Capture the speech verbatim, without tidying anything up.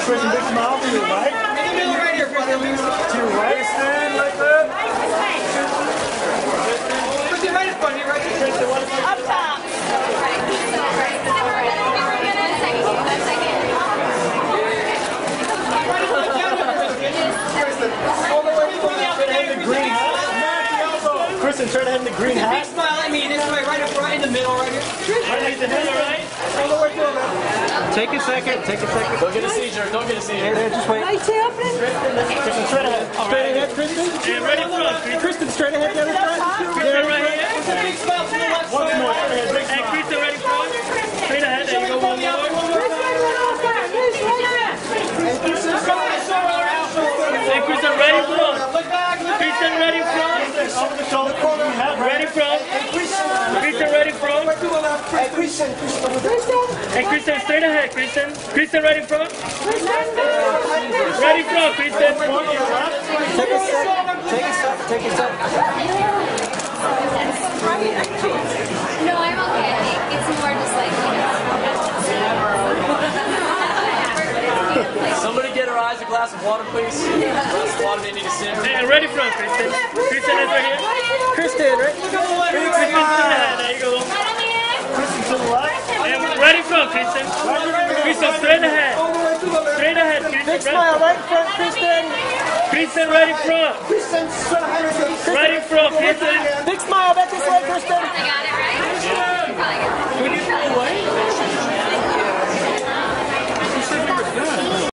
Kristen, big smile to your right. In the middle right here, Kristen. To your right, stand like that. Kristen, right in front of you, right here. Up top. Kristen, try to have the green hat. Big smile at me this way, right in front, in the middle, right here. Right in the middle, right? Take a second, take a second. Don't get a seizure, don't get a seizure. Hey there, just wait. Kristen, straight ahead. Straight ahead, Kristen. And ready front. Kristen, straight ahead, the other side. Kristen right here. Big smile to the left Once side. more, straight ahead, big And smile. Kristen ready front. Straight ahead, there you go, one more. And Kristen ready front. Look back, look back. Kristen ready front. Over the shoulder, corner, you have Ready front. Kristen ready front. Hey, Kristen, Kristen. And Kristen straight ahead, Kristen. Kristen ready front. Ready front, Kristen. Take a second, take a second, take a second. No, I'm okay. I think it's more just like, you know. Somebody get her eyes a glass of water, please. A glass of water, they need to sip. And ready front, Kristen. Kristen is right here. Kristen, right? Kristen straight ahead, there you go. Kristen to the left. And ready front, Kristen. Kristen straight ahead. Straight ahead, Kristen. Big smile, right in front, Kristen. Kristen right in front. Kristen, straight ahead. Right in front, Kristen. Big smile, back this way, Kristen. I got it right. Can we get out of the way?